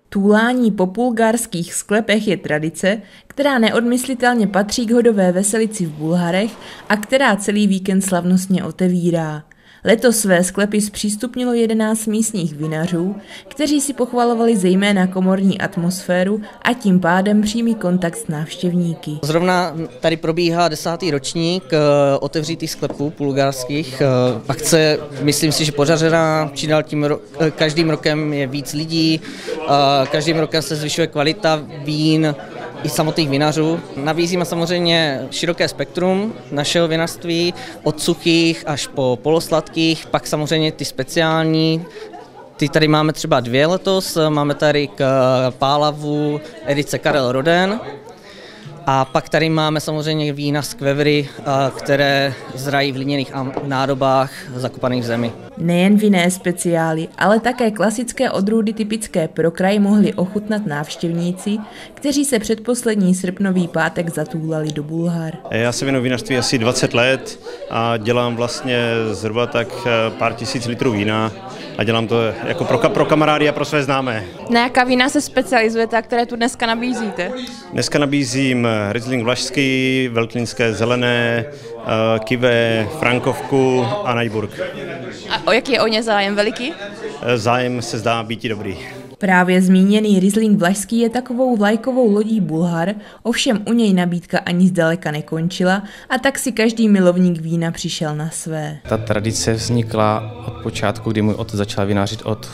Túlání po bulharských sklepech je tradice, která neodmyslitelně patří k hodové veselici v Bulharech a která celý víkend slavnostně otevírá. Letos své sklepy zpřístupnilo 11 místních vinařů, kteří si pochvalovali zejména komorní atmosféru a tím pádem přímý kontakt s návštěvníky. Zrovna tady probíhá 10. ročník otevřítých sklepů bulharských. Akce, myslím si, že pořazená, každým rokem je víc lidí, každým rokem se zvyšuje kvalita vín i samotných vinařů. Nabízíme samozřejmě široké spektrum našeho vinařství, od suchých až po polosladkých, pak samozřejmě ty speciální. Ty tady máme třeba 2 letos, máme tady k Pálavu edice Karel Roden. A pak tady máme samozřejmě vína z Kvevry, které zrají v hliněných nádobách zakopaných v zemi. Nejen vinné speciály, ale také klasické odrůdy typické pro kraj mohli ochutnat návštěvníci, kteří se předposlední srpnový pátek zatúlali do Bulhar. Já se věnuji vinařství asi 20 let a dělám vlastně zhruba tak pár tisíc litrů vína a dělám to jako pro kamarády a pro své známé. Na jaká vína se specializujete a které tu dneska nabízíte? Dneska nabízím Riesling Vlašský, Veltlínské zelené, Kivé, Frankovku a Najburg. A o jaký je o ně zájem? Veliký? Zájem se zdá býti dobrý. Právě zmíněný Riesling Vlašský je takovou vlajkovou lodí Bulhar, ovšem u něj nabídka ani zdaleka nekončila a tak si každý milovník vína přišel na své. Ta tradice vznikla od počátku, kdy můj otec začal vinařit od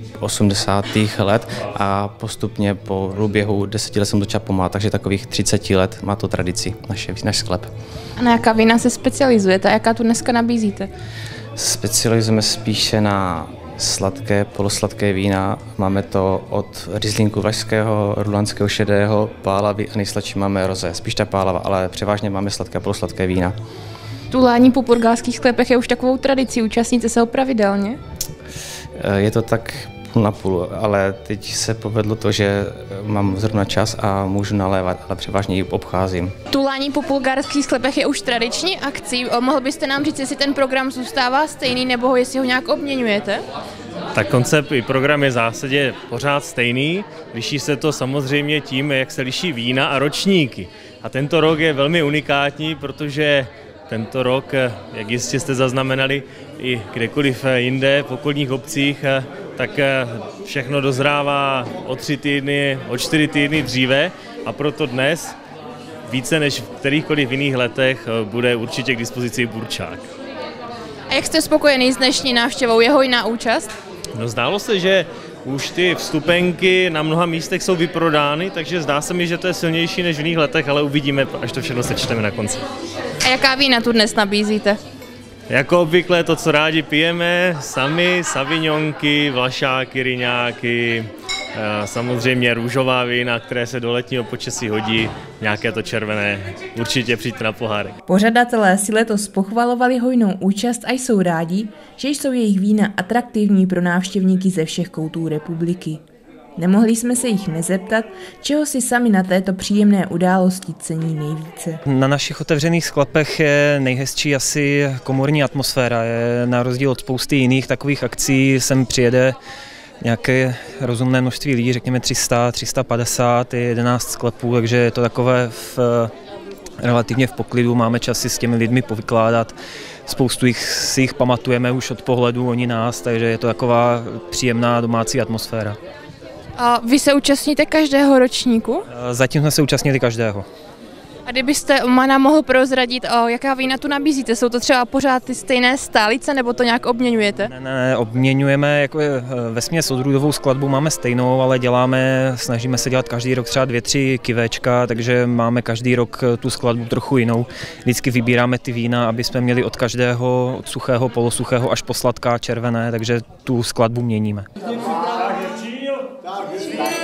80. let a postupně po průběhu 10 let jsem začal pomáhat, takže takových 30 let má to tradici náš sklep. A na jaká vína se specializujete a jaká tu dneska nabízíte? Specializujeme spíše na sladké, polosladké vína. Máme to od Rieslinku Vlašského, Rudlanského šedého, Pálavy a nejsladší máme rozé. Spíš ta Pálava, ale převážně máme sladké a polosladké vína. Túlání po bulharských sklepech je už takovou tradicí. Účastníte se ho pravidelně? Je to tak půl na půl, ale teď se povedlo to, že mám zrovna čas a můžu nalévat, ale převážně ji obcházím. Túlání po bulharských sklepech je už tradiční akcí. Mohl byste nám říct, jestli ten program zůstává stejný nebo jestli ho nějak obměňujete? Tak koncept i program je v zásadě pořád stejný. Liší se to samozřejmě tím, jak se liší vína a ročníky. A tento rok je velmi unikátní, protože tento rok, jak jistě jste zaznamenali i kdekoliv jinde, v okolních obcích, tak všechno dozrává o 3 týdny, o 4 týdny dříve a proto dnes více než v kterýchkoliv jiných letech bude určitě k dispozici burčák. A jak jste spokojený s dnešní návštěvou? Je hojná účast? No, zdálo se, že už ty vstupenky na mnoha místech jsou vyprodány, takže zdá se mi, že to je silnější než v jiných letech, ale uvidíme, až to všechno sečteme na konci. A jaká vína tu dnes nabízíte? Jako obvykle to, co rádi pijeme, sami, savignonky, vlašáky, ryňáky, samozřejmě růžová vína, které se do letního počasí hodí, nějaké to červené, určitě přijďte na pohárek. Pořadatelé si letos pochvalovali hojnou účast a jsou rádi, že jsou jejich vína atraktivní pro návštěvníky ze všech koutů republiky. Nemohli jsme se jich nezeptat, čeho si sami na této příjemné události cení nejvíce. Na našich otevřených sklepech je nejhezčí asi komorní atmosféra. Je na rozdíl od spousty jiných takových akcí, sem přijede nějaké rozumné množství lidí, řekněme 300, 350, 11 sklepů, takže je to takové relativně v poklidu, máme čas si s těmi lidmi povykládat. Spoustu si jich pamatujeme už od pohledu, oni nás, takže je to taková příjemná domácí atmosféra. A vy se účastníte každého ročníku? Zatím jsme se účastnili každého. A kdybyste nám mohl prozradit, jaká vína tu nabízíte? Jsou to třeba pořád ty stejné stálice, nebo to nějak obměňujete? Ne, obměňujeme, jako vesměs odrůdovou skladbu máme stejnou, ale snažíme se dělat každý rok třeba 2-3 kivéčka, takže máme každý rok tu skladbu trochu jinou. Vždycky vybíráme ty vína, aby jsme měli od každého, od suchého, polosuchého až po sladká, červené, takže tu skladbu měníme.